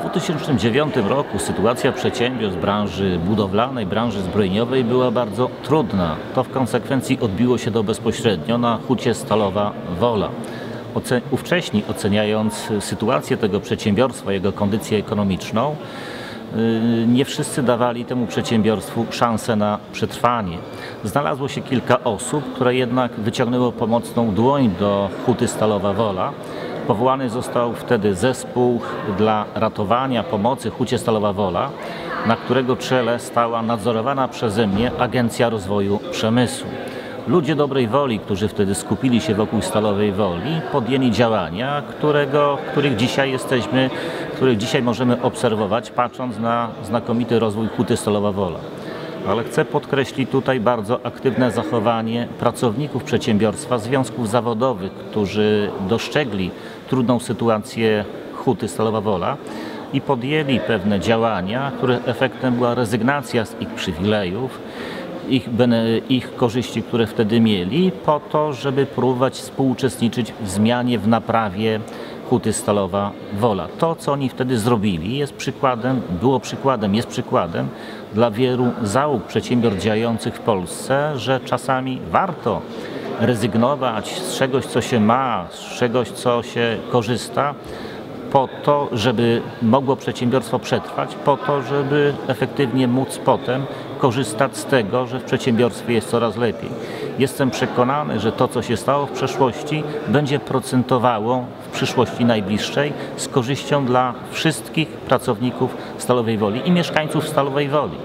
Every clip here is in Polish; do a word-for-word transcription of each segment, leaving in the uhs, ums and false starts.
W dwa tysiące dziewiątym roku sytuacja przedsiębiorstw branży budowlanej, branży zbrojeniowej była bardzo trudna. To w konsekwencji odbiło się to bezpośrednio na hucie Stalowa Wola. Oce- ówcześni oceniając sytuację tego przedsiębiorstwa, jego kondycję ekonomiczną, yy, nie wszyscy dawali temu przedsiębiorstwu szansę na przetrwanie. Znalazło się kilka osób, które jednak wyciągnęło pomocną dłoń do huty Stalowa Wola. Powołany został wtedy zespół dla ratowania pomocy hucie Stalowa Wola, na którego czele stała nadzorowana przeze mnie Agencja Rozwoju Przemysłu. Ludzie dobrej woli, którzy wtedy skupili się wokół Stalowej Woli, podjęli działania, którego, których dzisiaj jesteśmy, których dzisiaj możemy obserwować, patrząc na znakomity rozwój huty Stalowa Wola. Ale chcę podkreślić tutaj bardzo aktywne zachowanie pracowników przedsiębiorstwa, związków zawodowych, którzy dostrzegli trudną sytuację huty Stalowa Wola i podjęli pewne działania, których efektem była rezygnacja z ich przywilejów, ich, ich korzyści, które wtedy mieli, po to, żeby próbować współuczestniczyć w zmianie, w naprawie huty Stalowa Wola. To, co oni wtedy zrobili, jest przykładem, było przykładem, jest przykładem dla wielu załóg przedsiębiorstw działających w Polsce, że czasami warto rezygnować z czegoś, co się ma, z czegoś, co się korzysta, po to, żeby mogło przedsiębiorstwo przetrwać, po to, żeby efektywnie móc potem korzystać z tego, że w przedsiębiorstwie jest coraz lepiej. Jestem przekonany, że to, co się stało w przeszłości, będzie procentowało w przyszłości najbliższej z korzyścią dla wszystkich pracowników Stalowej Woli i mieszkańców Stalowej Woli.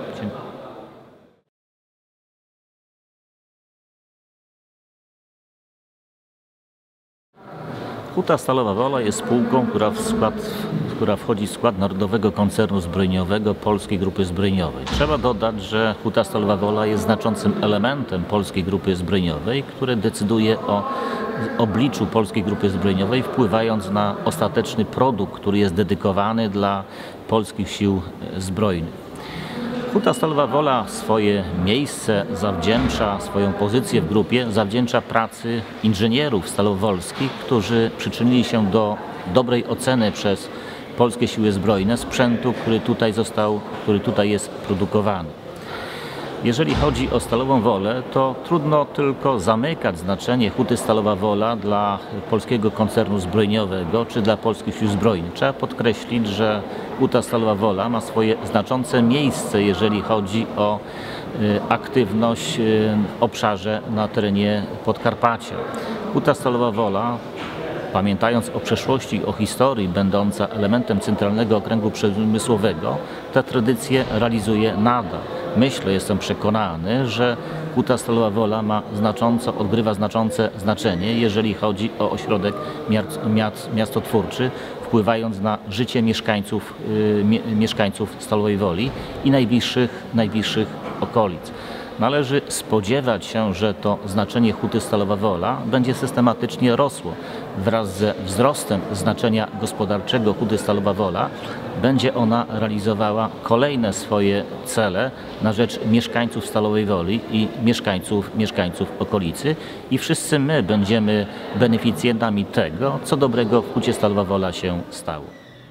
Huta Stalowa Wola jest spółką, która, w skład, która wchodzi w skład Narodowego Koncernu Zbrojeniowego Polskiej Grupy Zbrojeniowej. Trzeba dodać, że Huta Stalowa Wola jest znaczącym elementem Polskiej Grupy Zbrojeniowej, które decyduje o obliczu Polskiej Grupy Zbrojeniowej, wpływając na ostateczny produkt, który jest dedykowany dla polskich sił zbrojnych. Huta Stalowa Wola swoje miejsce zawdzięcza, swoją pozycję w grupie zawdzięcza pracy inżynierów stalowolskich, którzy przyczynili się do dobrej oceny przez polskie siły zbrojne sprzętu, który tutaj został, który tutaj jest produkowany. Jeżeli chodzi o Stalową Wolę, to trudno tylko zamykać znaczenie huty Stalowa Wola dla polskiego koncernu zbrojeniowego czy dla polskich sił zbrojnych. Trzeba podkreślić, że huta Stalowa Wola ma swoje znaczące miejsce, jeżeli chodzi o aktywność w obszarze na terenie Podkarpacia. Huta Stalowa Wola, pamiętając o przeszłości, o historii, będąca elementem Centralnego Okręgu Przemysłowego, tę tradycję realizuje nadal. Myślę, jestem przekonany, że Huta Stalowa Wola ma znacząco, odgrywa znaczące znaczenie, jeżeli chodzi o ośrodek miastotwórczy, wpływając na życie mieszkańców, yy, mieszkańców Stalowej Woli i najbliższych, najbliższych okolic. Należy spodziewać się, że to znaczenie huty Stalowa Wola będzie systematycznie rosło. Wraz ze wzrostem znaczenia gospodarczego huty Stalowa Wola będzie ona realizowała kolejne swoje cele na rzecz mieszkańców Stalowej Woli i mieszkańców, mieszkańców okolicy i wszyscy my będziemy beneficjentami tego, co dobrego w hucie Stalowa Wola się stało.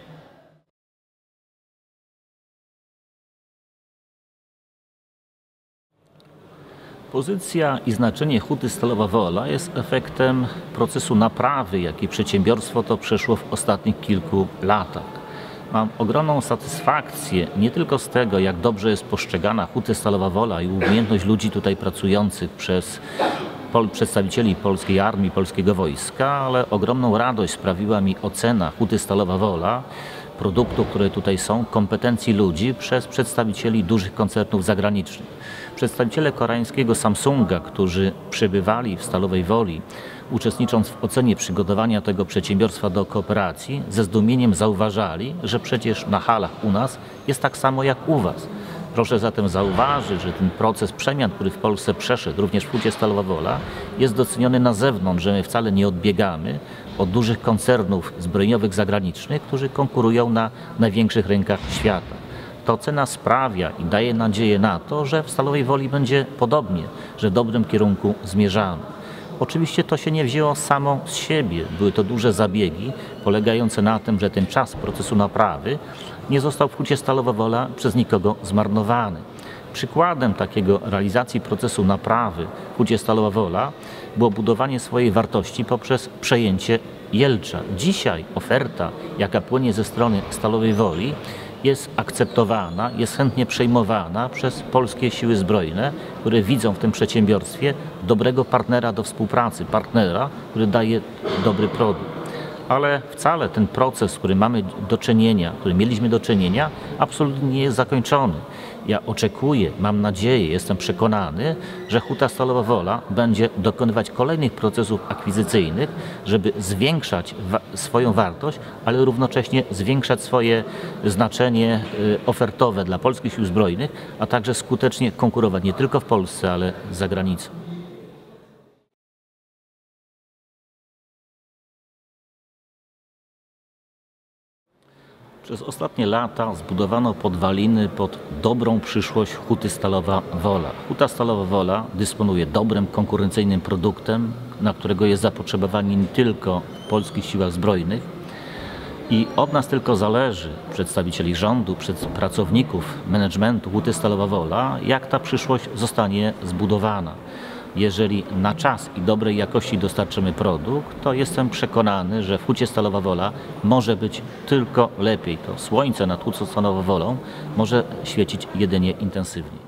Pozycja i znaczenie huty Stalowa Wola jest efektem procesu naprawy, jaki przedsiębiorstwo to przeszło w ostatnich kilku latach. Mam ogromną satysfakcję nie tylko z tego, jak dobrze jest postrzegana huta Stalowa Wola i umiejętność ludzi tutaj pracujących przez pol, przedstawicieli polskiej armii, polskiego wojska, ale ogromną radość sprawiła mi ocena huty Stalowa Wola, produktów, które tutaj są, kompetencji ludzi przez przedstawicieli dużych koncernów zagranicznych. Przedstawiciele koreańskiego Samsunga, którzy przebywali w Stalowej Woli, uczestnicząc w ocenie przygotowania tego przedsiębiorstwa do kooperacji, ze zdumieniem zauważali, że przecież na halach u nas jest tak samo jak u was. Proszę zatem zauważyć, że ten proces przemian, który w Polsce przeszedł, również w hucie Stalowa Wola, jest doceniony na zewnątrz, że my wcale nie odbiegamy od dużych koncernów zbrojeniowych zagranicznych, którzy konkurują na największych rynkach świata. Ta ocena sprawia i daje nadzieję na to, że w Stalowej Woli będzie podobnie, że w dobrym kierunku zmierzamy. Oczywiście to się nie wzięło samo z siebie. Były to duże zabiegi polegające na tym, że ten czas procesu naprawy nie został w Hucie Stalowa Wola przez nikogo zmarnowany. Przykładem takiego realizacji procesu naprawy w Hucie Stalowa Wola było budowanie swojej wartości poprzez przejęcie Jelcza. Dzisiaj oferta, jaka płynie ze strony Stalowej Woli, jest akceptowana, jest chętnie przejmowana przez polskie siły zbrojne, które widzą w tym przedsiębiorstwie dobrego partnera do współpracy, partnera, który daje dobry produkt. Ale wcale ten proces, który mamy do czynienia, który mieliśmy do czynienia, absolutnie nie jest zakończony. Ja oczekuję, mam nadzieję, jestem przekonany, że Huta Stalowa Wola będzie dokonywać kolejnych procesów akwizycyjnych, żeby zwiększać wa- swoją wartość, ale równocześnie zwiększać swoje znaczenie y, ofertowe dla polskich sił zbrojnych, a także skutecznie konkurować nie tylko w Polsce, ale za granicą. Przez ostatnie lata zbudowano podwaliny pod dobrą przyszłość Huty Stalowa Wola. Huta Stalowa Wola dysponuje dobrym, konkurencyjnym produktem, na którego jest zapotrzebowanie nie tylko w polskich siłach zbrojnych. I od nas tylko zależy, przedstawicieli rządu, pracowników, managementu Huty Stalowa Wola, jak ta przyszłość zostanie zbudowana. Jeżeli na czas i dobrej jakości dostarczymy produkt, to jestem przekonany, że w Hucie Stalowa Wola może być tylko lepiej. To słońce nad Hutą Stalową Wolą może świecić jedynie intensywnie.